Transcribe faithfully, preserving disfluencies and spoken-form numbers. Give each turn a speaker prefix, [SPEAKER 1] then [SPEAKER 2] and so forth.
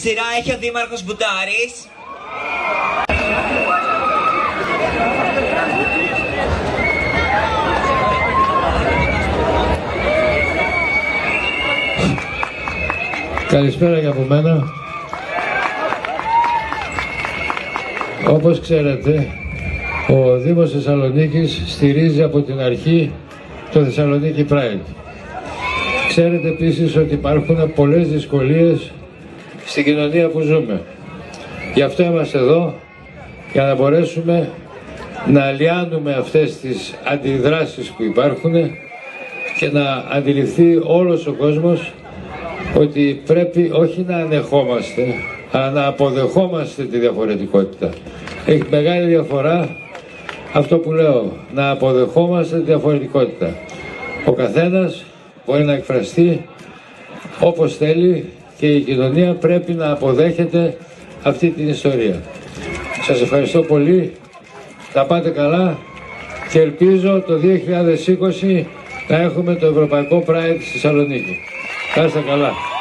[SPEAKER 1] σειρά έχει ο Δήμαρχος Μπουτάρης.
[SPEAKER 2] Καλησπέρα και από μένα. Όπως ξέρετε, ο Δήμος Θεσσαλονίκης στηρίζει από την αρχή το Θεσσαλονίκη Pride. Ξέρετε επίσης ότι υπάρχουν πολλές δυσκολίες στην κοινωνία που ζούμε. Γι' αυτό είμαστε εδώ, για να μπορέσουμε να λιάνουμε αυτές τις αντιδράσεις που υπάρχουν και να αντιληφθεί όλος ο κόσμος ότι πρέπει όχι να ανεχόμαστε, αλλά να αποδεχόμαστε τη διαφορετικότητα. Έχει μεγάλη διαφορά αυτό που λέω, να αποδεχόμαστε τη διαφορετικότητα. Ο καθένας μπορεί να εκφραστεί όπως θέλει και η κοινωνία πρέπει να αποδέχεται αυτή την ιστορία. Σας ευχαριστώ πολύ, να πάτε καλά και ελπίζω το δύο χιλιάδες είκοσι να έχουμε το Ευρωπαϊκό Pride στη Θεσσαλονίκη. Να είστε καλά.